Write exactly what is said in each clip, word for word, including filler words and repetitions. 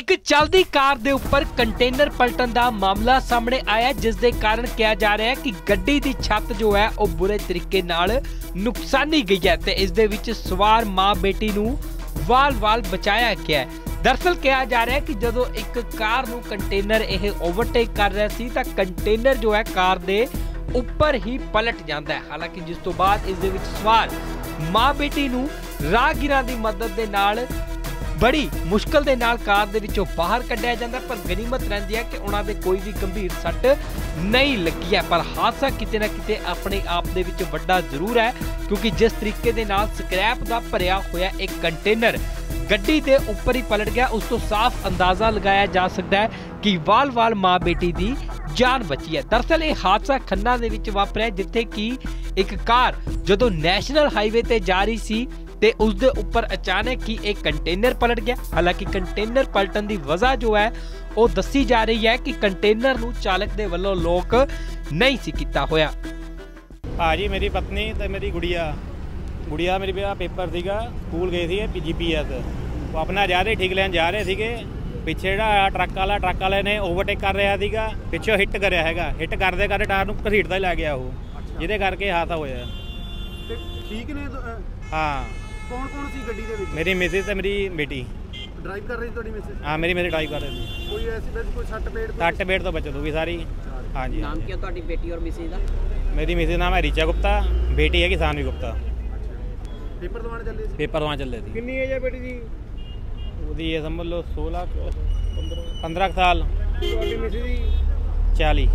एक चलती कार दे उपर कंटेनर पलटन का मामला सामने आया, जिस दे कारण कहा जा रहा है कि गड्डी की छत जो है वह बुरे तरीके नाल नुकसानी गई है ते इस दे विच सवार मां बेटी नूं वाल वाल बचाया गया है। दरअसल कहा जा रहा है कि जदों एक कार नूं कंटेनर यह ओवरटेक कर रहा सी तां कंटेनर जो है कार दे उपर ही पलट जाता है। हालांकि जिस तो बाद इस दे विच सवार मां बेटी नूं राहगीरां दी मदद दे नाल बड़ी मुश्किल दे नाल कार दे विचों बाहर कढ़िया जांदा, पर गनीमत रहिंदी है कि उन्हां दे कोई भी गंभीर सट नहीं लगी है। पर हादसा किते ना किते अपने आप दे विच वड्डा जरूर है, क्योंकि जिस तरीके दे नाल स्क्रैप दा भरिया होया एक कंटेनर गड्डी दे उपर ही पलट गया, उस तो साफ अंदाजा लगाया जा सकता है कि वाल वाल मां बेटी दी जान बची है। दरअसल ये हादसा खन्ना दे विच वापरिया, जिथे कि एक कार जदों नैशनल हाईवे ते जा रही सी ते उस दे उपर अचानक ही एक कंटेनर पलट गया। हालांकि कंटेनर पलटन की वजह जो है वो दसी जा रही है कि कंटेनर नूं चालक दे वल्लों लोक नहीं सी कीता होया। भाजी मेरी पत्नी ते मेरी गुड़िया गुड़िया मेरी बेटा पेपर सीगा, स्कूल गए थे जी पी एस, वो अपना जा रहे ठीक लैन जा रहे थे, पिछे जो ट्रक वाला ट्रक वाले ने ओवरटेक कर रहा सीगा, पिछों हिट करया हैगा, हिट करते करते टायर नूं घसीटदा ही लै गया वो, जिहदे करके हादसा होया। ठीक ने? हाँ। कौन कौन सी गड्डी दे विच? मेरी मिसेज ते मेरी बेटी ड्राइव कर रही थोड़ी मिसेज? हाँ मेरी मेरी ड्राइव कर रही थी। कोई ऐसी वैसी कोई सट पेट? सट पेट तो बचत होगी सारी। हाँ जी। नाम क्या ਤੁਹਾਡੀ बेटी और मिसेज ਦਾ? मेरी मिसेज नाम है रिचा गुप्ता, बेटी है सानवी गुप्ता। पेपर दवाने चले थे? पेपर दवाने चले थे। कितनी एज है बेटी दी? ਉਹਦੀ ਇਹ ਸਮਝ ਲਓ सोलह पंद्रह साल। ਤੁਹਾਡੀ ਮਿसेज ਦੀ? चालीस।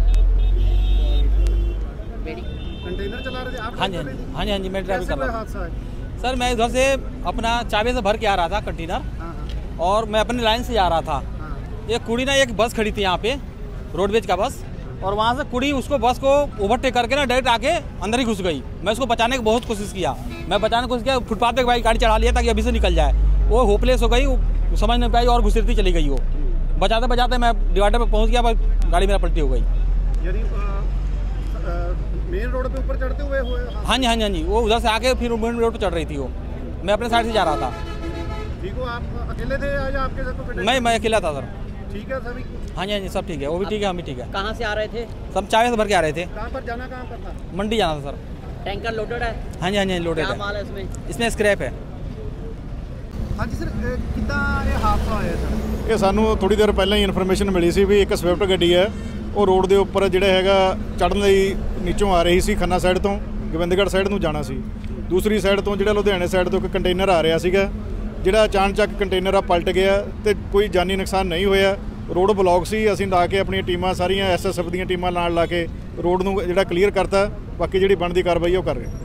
कंटेनर चला रहे थे आप? हाँ जी हाँ जी हाँ जी मैं ड्राइव कर रहा था। हादसा है सर मैं इधर से अपना चाबे से भर के आ रहा था कंटेनर, और मैं अपनी लाइन से जा रहा था। एक कुड़ी ना एक बस खड़ी थी यहाँ पे रोडवेज का बस, और वहाँ से कुड़ी उसको बस को ओवरटेक करके ना डायरेक्ट आके अंदर ही घुस गई। मैं उसको बचाने की बहुत कोशिश किया, मैं बचाने की कोशिश किया, फुटपाथ पे भाई गाड़ी चढ़ा लिया ताकि अभी से निकल जाए। वो होपलेस हो गई, वो समझ नहीं पाई और घुसरती चली गई। वो बचाते बचाते मैं डिवाइडर पर पहुँच गया, पर गाड़ी मेरा पलटी हो गई। मेन रोड पे ऊपर चढ़ते हुए हुए? हाँ जी हाँ जी हाँ जी, वो उधर से आके फिर मेन रोड पे चढ़ रही थी वो, मैं अपने साइड से जा रहा था। ठीक हो? आप अकेले थे या आपके साथ कोई? मैं मैं अकेला था सर। ठीक है सभी? हाँ जी हाँ जी सब ठीक है, वो भी ठीक है, हम भी ठीक है। कहाँ से आ रहे थे? सब चाय से भर के आ रहे थे। कहाँ पर जाना? कहाँ पर था? मंडी जाना था सर। टैंकर लोडेड है? हाँ जी हाँ जी लोडेड है। क्या माल है इसमें? इसमें स्क्रैप है। हाँ जी सर, कितना ये हादसा होया सर? ਇਹ ਸਾਨੂੰ ਥੋੜੀ ਦੇਰ ਪਹਿਲਾਂ ਹੀ ਇਨਫੋਰਮੇਸ਼ਨ ਮਿਲੀ ਸੀ ਵੀ ਇੱਕ ਸਵਿਫਟ ਗੱਡੀ ਹੈ ਉਹ ਰੋਡ ਦੇ ਉੱਪਰ ਜਿਹੜਾ ਹੈਗਾ ਚੜ੍ਹਨ ਲਈ ਨੀਚੋਂ ਆ ਰਹੀ ਸੀ, ਖੰਨਾ ਸਾਈਡ ਤੋਂ ਗੋਬਿੰਦਗੜ੍ਹ ਸਾਈਡ ਨੂੰ ਜਾਣਾ ਸੀ। ਦੂਸਰੀ ਸਾਈਡ ਤੋਂ ਜਿਹੜਾ ਲੁਧਿਆਣੇ ਸਾਈਡ ਤੋਂ ਇੱਕ ਕੰਟੇਨਰ ਆ ਰਿਹਾ ਸੀਗਾ, ਜਿਹੜਾ ਅਚਾਨਕ ਕੰਟੇਨਰ ਆ ਪਲਟ ਗਿਆ ਤੇ ਕੋਈ ਜਾਨੀ ਨੁਕਸਾਨ ਨਹੀਂ ਹੋਇਆ। ਰੋਡ ਬਲੌਕ ਸੀ, ਅਸੀਂ ਲਾ ਕੇ ਆਪਣੀਆਂ ਟੀਮਾਂ ਸਾਰੀਆਂ ਐਸ ਐਸ ਐਫ ਦੀਆਂ ਟੀਮਾਂ ਨਾਲ ਲਾ ਕੇ ਰੋਡ ਨੂੰ ਜਿਹੜਾ ਕਲੀਅਰ ਕਰਤਾ, ਬਾਕੀ ਜਿਹੜੀ ਬਣਦੀ ਕਾਰਵਾਈ ਉਹ ਕਰ ਰਹੇ।